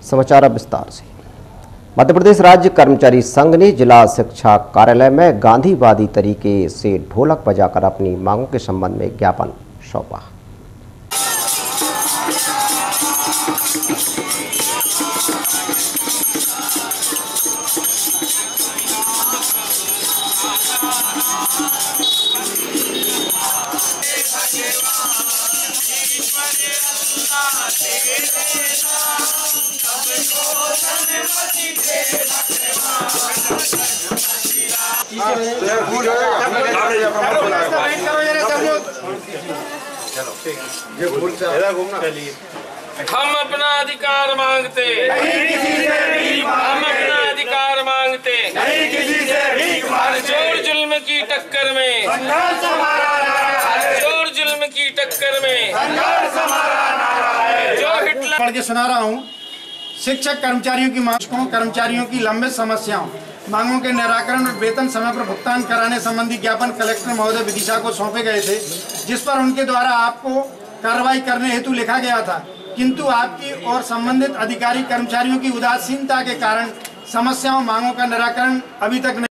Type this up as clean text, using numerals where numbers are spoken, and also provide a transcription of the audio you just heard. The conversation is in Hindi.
समाचार अब विस्तार से। मध्य प्रदेश राज्य कर्मचारी संघ ने जिला शिक्षा कार्यालय में गांधीवादी तरीके से ढोलक बजाकर अपनी मांगों के संबंध में ज्ञापन सौंपा। हम अपना अधिकार मांगते, हम अपना अधिकार मांगते, जोर जुल्म की टक्कर में, जोर जुल्म की टक्कर में जो हिटलर। पढ़ के सुना रहा हूँ। शिक्षक कर्मचारियों की मांगों, कर्मचारियों की लंबित समस्याओं, मांगों के निराकरण और वेतन समय पर भुगतान कराने संबंधी ज्ञापन कलेक्टर महोदय विदिशा को सौंपे गए थे, जिस पर उनके द्वारा आपको कार्रवाई करने हेतु लिखा गया था, किंतु आपकी और संबंधित अधिकारी कर्मचारियों की उदासीनता के कारण समस्याओं मांगों का निराकरण अभी तक नहीं